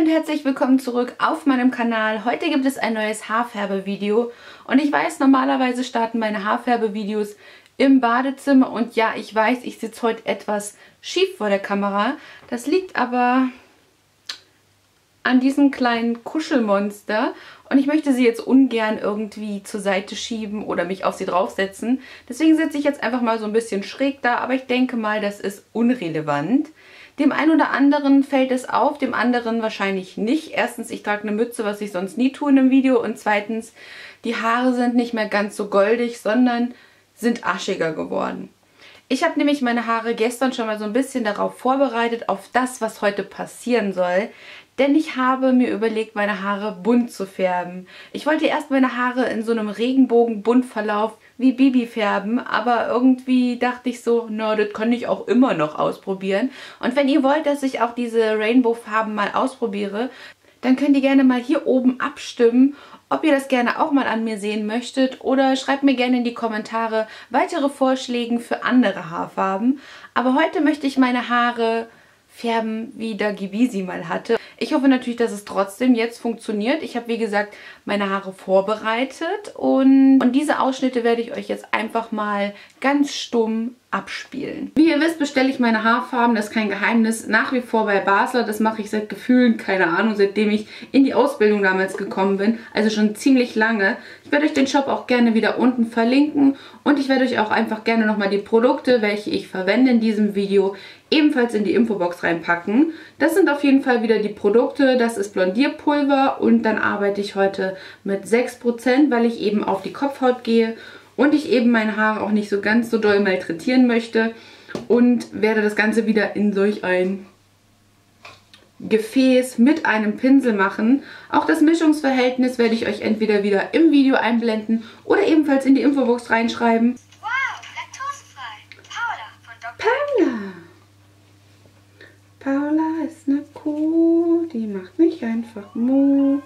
und herzlich willkommen zurück auf meinem Kanal. Heute gibt es ein neues Haarfärbevideo und ich weiß, normalerweise starten meine Haarfärbevideos im Badezimmer und ja, ich weiß, ich sitze heute etwas schief vor der Kamera. Das liegt aber an diesem kleinen Kuschelmonster und ich möchte sie jetzt ungern irgendwie zur Seite schieben oder mich auf sie draufsetzen. Deswegen sitze ich jetzt einfach mal so ein bisschen schräg da, aber ich denke mal, das ist unrelevant. Dem einen oder anderen fällt es auf, dem anderen wahrscheinlich nicht. Erstens, ich trage eine Mütze, was ich sonst nie tue in einem Video. Und zweitens, die Haare sind nicht mehr ganz so goldig, sondern sind aschiger geworden. Ich habe nämlich meine Haare gestern schon mal so ein bisschen darauf vorbereitet, auf das, was heute passieren soll. Denn ich habe mir überlegt, meine Haare bunt zu färben. Ich wollte erst meine Haare in so einem Regenbogen-Buntverlauf wie Bibi färben, aber irgendwie dachte ich so, na, das kann ich auch immer noch ausprobieren. Und wenn ihr wollt, dass ich auch diese Rainbow-Farben mal ausprobiere, dann könnt ihr gerne mal hier oben abstimmen, ob ihr das gerne auch mal an mir sehen möchtet, oder schreibt mir gerne in die Kommentare weitere Vorschläge für andere Haarfarben. Aber heute möchte ich meine Haare färben, wie Dagi B sie mal hatte. Ich hoffe natürlich, dass es trotzdem jetzt funktioniert. Ich habe, wie gesagt, meine Haare vorbereitet und diese Ausschnitte werde ich euch jetzt einfach mal ganz stumm abspielen. Wie ihr wisst, bestelle ich meine Haarfarben, das ist kein Geheimnis, nach wie vor bei Basler. Das mache ich seit Gefühlen, keine Ahnung, seitdem ich in die Ausbildung damals gekommen bin. Also schon ziemlich lange. Ich werde euch den Shop auch gerne wieder unten verlinken und ich werde euch auch einfach gerne nochmal die Produkte, welche ich verwende in diesem Video, ebenfalls in die Infobox reinpacken. Das sind auf jeden Fall wieder die Produkte. Das ist Blondierpulver und dann arbeite ich heute mit 6%, weil ich eben auf die Kopfhaut gehe und ich eben meine Haare auch nicht so ganz so doll malträtieren möchte, und werde das Ganze wieder in solch ein Gefäß mit einem Pinsel machen. Auch das Mischungsverhältnis werde ich euch entweder wieder im Video einblenden oder ebenfalls in die Infobox reinschreiben. Wow, laktosefrei. Paula von Dr. Paula ist eine Kuh, die macht nicht einfach Mu.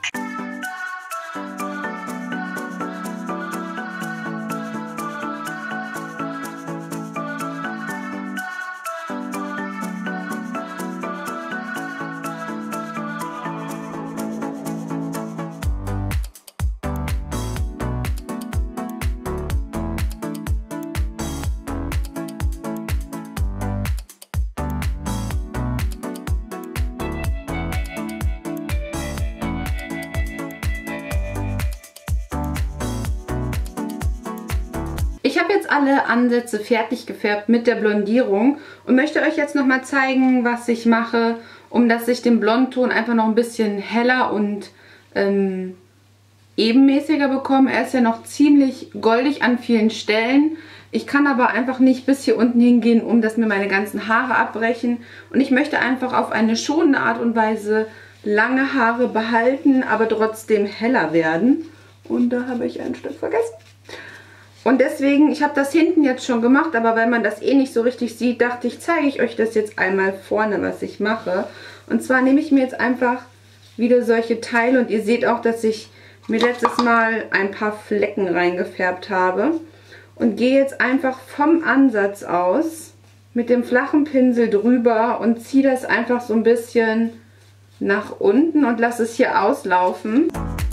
Ich habe jetzt alle Ansätze fertig gefärbt mit der Blondierung und möchte euch jetzt nochmal zeigen, was ich mache, um dass ich den Blondton einfach noch ein bisschen heller und ebenmäßiger bekomme. Er ist ja noch ziemlich goldig an vielen Stellen. Ich kann aber einfach nicht bis hier unten hingehen, um dass mir meine ganzen Haare abbrechen. Und ich möchte einfach auf eine schonende Art und Weise lange Haare behalten, aber trotzdem heller werden. Und da habe ich ein Stück vergessen. Und deswegen, ich habe das hinten jetzt schon gemacht, aber weil man das eh nicht so richtig sieht, dachte ich, zeige ich euch das jetzt einmal vorne, was ich mache. Und zwar nehme ich mir jetzt einfach wieder solche Teile und ihr seht auch, dass ich mir letztes Mal ein paar Flecken reingefärbt habe. Und gehe jetzt einfach vom Ansatz aus mit dem flachen Pinsel drüber und ziehe das einfach so ein bisschen nach unten und lasse es hier auslaufen.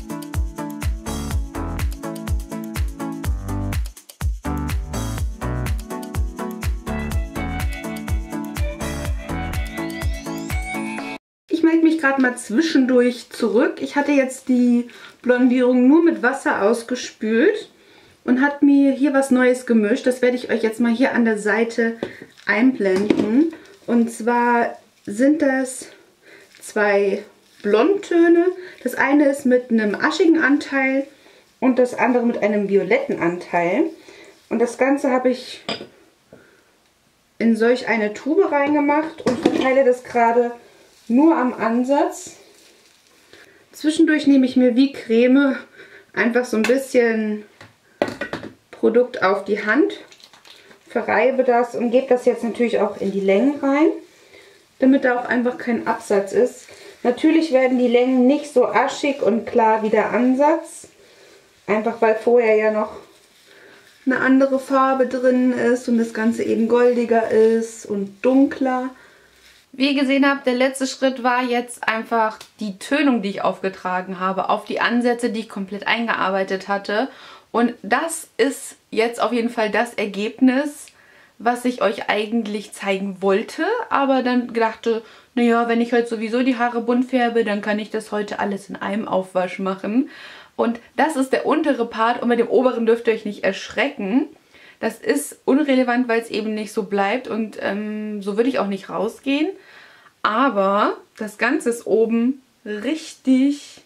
Ich melde mich gerade mal zwischendurch zurück. Ich hatte jetzt die Blondierung nur mit Wasser ausgespült und hat mir hier was Neues gemischt. Das werde ich euch jetzt mal hier an der Seite einblenden. Und zwar sind das zwei Blondtöne. Das eine ist mit einem aschigen Anteil und das andere mit einem violetten Anteil. Und das Ganze habe ich in solch eine Tube reingemacht und verteile das gerade nur am Ansatz. Zwischendurch nehme ich mir wie Creme einfach so ein bisschen Produkt auf die Hand, verreibe das und gebe das jetzt natürlich auch in die Längen rein, damit da auch einfach kein Absatz ist. Natürlich werden die Längen nicht so aschig und klar wie der Ansatz, einfach weil vorher ja noch eine andere Farbe drin ist und das Ganze eben goldiger ist und dunkler. Wie ihr gesehen habt, der letzte Schritt war jetzt einfach die Tönung, die ich aufgetragen habe, auf die Ansätze, die ich komplett eingearbeitet hatte. Und das ist jetzt auf jeden Fall das Ergebnis, was ich euch eigentlich zeigen wollte, aber dann dachte, naja, wenn ich heute sowieso die Haare bunt färbe, dann kann ich das heute alles in einem Aufwasch machen. Und das ist der untere Part und mit dem oberen dürft ihr euch nicht erschrecken. Das ist unrelevant, weil es eben nicht so bleibt und so würde ich auch nicht rausgehen. Aber das Ganze ist oben richtig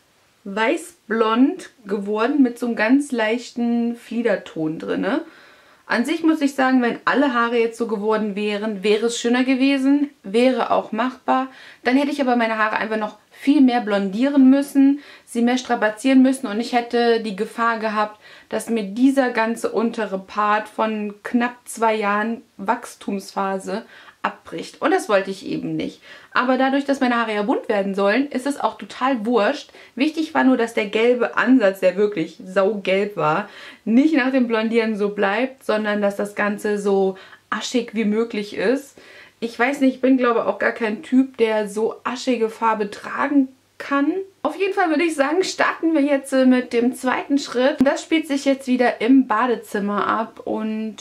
weißblond geworden mit so einem ganz leichten Fliederton drin. An sich muss ich sagen, wenn alle Haare jetzt so geworden wären, wäre es schöner gewesen, wäre auch machbar. Dann hätte ich aber meine Haare einfach noch viel mehr blondieren müssen, sie mehr strapazieren müssen und ich hätte die Gefahr gehabt, dass mir dieser ganze untere Part von knapp 2 Jahren Wachstumsphase abbricht. Und das wollte ich eben nicht. Aber dadurch, dass meine Haare ja bunt werden sollen, ist es auch total wurscht. Wichtig war nur, dass der gelbe Ansatz, der wirklich saugelb war, nicht nach dem Blondieren so bleibt, sondern dass das Ganze so aschig wie möglich ist. Ich weiß nicht, ich bin glaube auch gar kein Typ, der so aschige Farbe tragen kann. Auf jeden Fall würde ich sagen, starten wir jetzt mit dem zweiten Schritt. Das spielt sich jetzt wieder im Badezimmer ab und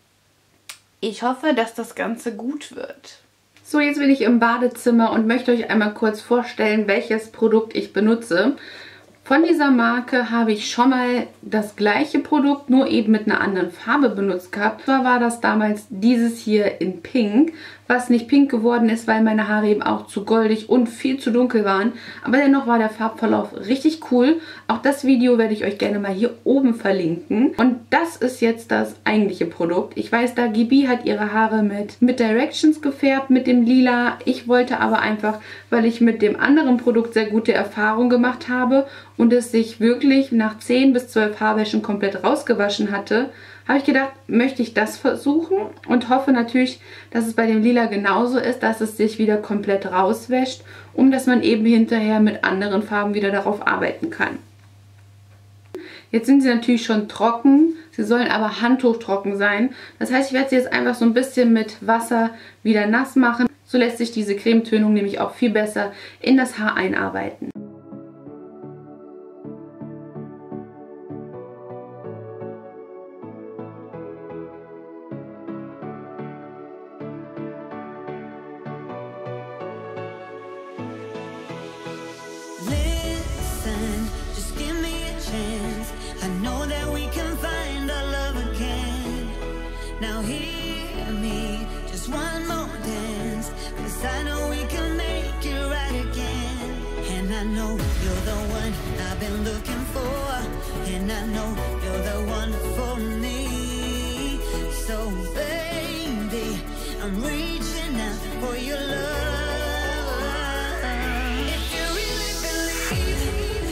ich hoffe, dass das Ganze gut wird. So, jetzt bin ich im Badezimmer und möchte euch einmal kurz vorstellen, welches Produkt ich benutze. Von dieser Marke habe ich schon mal das gleiche Produkt, nur eben mit einer anderen Farbe benutzt gehabt. Zwar war das damals dieses hier in Pink, was nicht pink geworden ist, weil meine Haare eben auch zu goldig und viel zu dunkel waren. Aber dennoch war der Farbverlauf richtig cool. Auch das Video werde ich euch gerne mal hier oben verlinken. Und das ist jetzt das eigentliche Produkt. Ich weiß, da Gibi hat ihre Haare mit Directions gefärbt, mit dem Lila. Ich wollte aber einfach, weil ich mit dem anderen Produkt sehr gute Erfahrungen gemacht habe und es sich wirklich nach 10 bis 12 Haarwäschen komplett rausgewaschen hatte, habe ich gedacht, möchte ich das versuchen und hoffe natürlich, dass es bei dem Lila genauso ist, dass es sich wieder komplett rauswäscht, um dass man eben hinterher mit anderen Farben wieder darauf arbeiten kann. Jetzt sind sie natürlich schon trocken, sie sollen aber handtuchtrocken sein. Das heißt, ich werde sie jetzt einfach so ein bisschen mit Wasser wieder nass machen. So lässt sich diese Cremetönung nämlich auch viel besser in das Haar einarbeiten. Now hear me, just one more dance, 'cause I know we can make it right again. And I know you're the one I've been looking for, and I know you're the one for me. So baby, I'm reaching out for your love. If you really believe.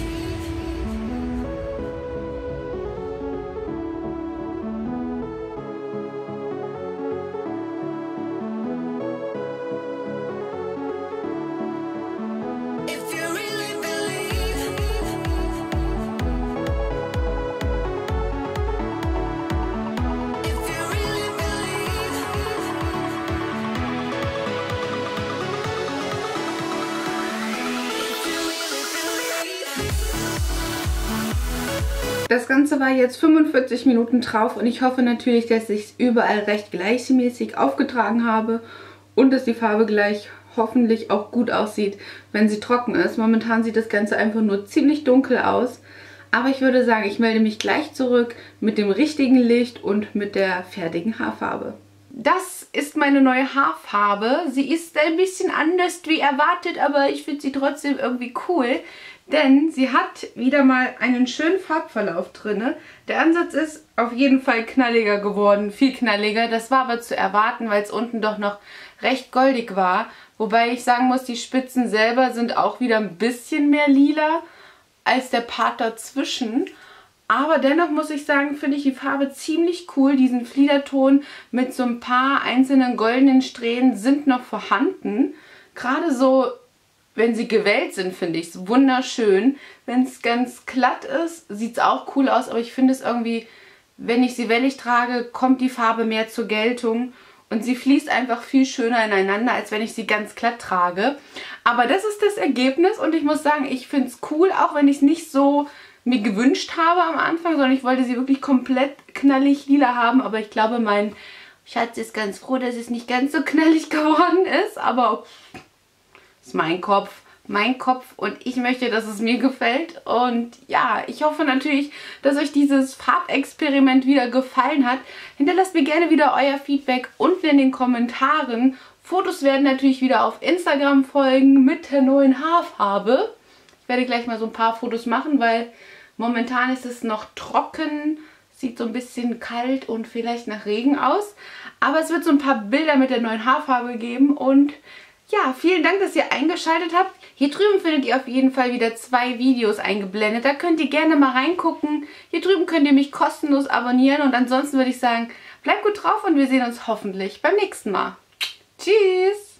Das Ganze war jetzt 45 Minuten drauf und ich hoffe natürlich, dass ich es überall recht gleichmäßig aufgetragen habe und dass die Farbe gleich hoffentlich auch gut aussieht, wenn sie trocken ist. Momentan sieht das Ganze einfach nur ziemlich dunkel aus, aber ich würde sagen, ich melde mich gleich zurück mit dem richtigen Licht und mit der fertigen Haarfarbe. Das ist meine neue Haarfarbe. Sie ist ein bisschen anders wie erwartet, aber ich finde sie trotzdem irgendwie cool. Denn sie hat wieder mal einen schönen Farbverlauf drin. Der Ansatz ist auf jeden Fall knalliger geworden, viel knalliger. Das war aber zu erwarten, weil es unten doch noch recht goldig war. Wobei ich sagen muss, die Spitzen selber sind auch wieder ein bisschen mehr lila als der Part dazwischen. Aber dennoch muss ich sagen, finde ich die Farbe ziemlich cool. Diesen Fliederton mit so ein paar einzelnen goldenen Strähnen sind noch vorhanden. Gerade so, wenn sie gewellt sind, finde ich es wunderschön. Wenn es ganz glatt ist, sieht es auch cool aus. Aber ich finde es irgendwie, wenn ich sie wellig trage, kommt die Farbe mehr zur Geltung. und sie fließt einfach viel schöner ineinander, als wenn ich sie ganz glatt trage. Aber das ist das Ergebnis und ich muss sagen, ich finde es cool, auch wenn ich es nicht so mir gewünscht habe am Anfang, sondern ich wollte sie wirklich komplett knallig lila haben, aber ich glaube, mein Schatz ist ganz froh, dass es nicht ganz so knallig geworden ist, aber das ist mein Kopf und ich möchte, dass es mir gefällt. Und ja, ich hoffe natürlich, dass euch dieses Farbexperiment wieder gefallen hat. Hinterlasst mir gerne wieder euer Feedback unten in den Kommentaren. Fotos werden natürlich wieder auf Instagram folgen mit der neuen Haarfarbe. Ich werde gleich mal so ein paar Fotos machen, weil momentan ist es noch trocken. Sieht so ein bisschen kalt und vielleicht nach Regen aus. Aber es wird so ein paar Bilder mit der neuen Haarfarbe geben und ja, vielen Dank, dass ihr eingeschaltet habt. Hier drüben findet ihr auf jeden Fall wieder 2 Videos eingeblendet. Da könnt ihr gerne mal reingucken. Hier drüben könnt ihr mich kostenlos abonnieren. Und ansonsten würde ich sagen, bleibt gut drauf und wir sehen uns hoffentlich beim nächsten Mal. Tschüss!